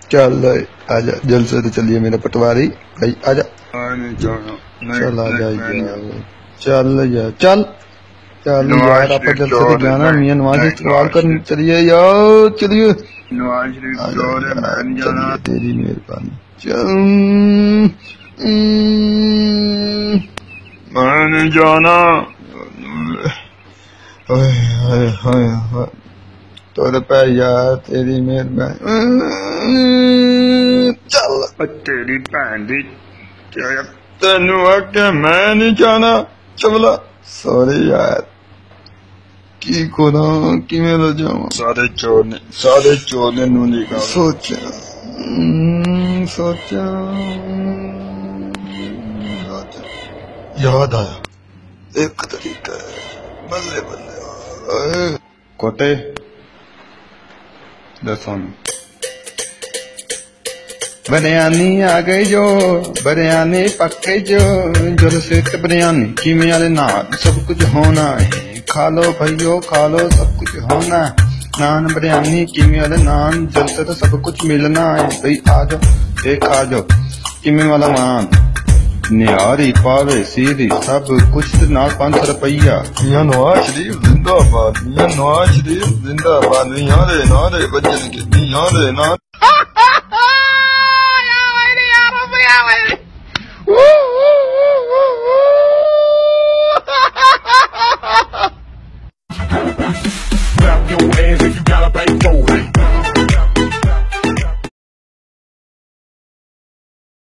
चल आजा जलसे तो चलिए मेरा पटवारी भाई आजा। चल आजा चल यार चल चल यार आप जलसे तो जाना मियां नवाज सवाल कर चलिए यार चलिए तेरी मेहरबानी चल मैंने जाना तोरे पे यार तेरी मेहरबानी चल तेरी भैन दी तेनू आके मैं नहीं जाना चवला सॉरी यार की कोना किवें ला जावां सारे चोर ने नू निकाल सोचा याद आया एक तरीका है बल्ले बल्ले कोटे दसन बिरयानी आ गई जो बिरयानी पक गई जो से बिरयानी कीमे वाले नाल सब कुछ होना है खा लो भाइयों खा लो सब कुछ होना है नान बिरयानी कीमे वाले नान जलसे तो सब कुछ मिलना है भाई आ जाओ एक आ जाओ कीमे वाला मान निहारी पावे सीधी सब कुछ नाल 500 रुपया मियां नवाज शरीफ जिंदाबाद मियां नवाज शरीफ जिंदाबाद मियां दे बजन के मियां दे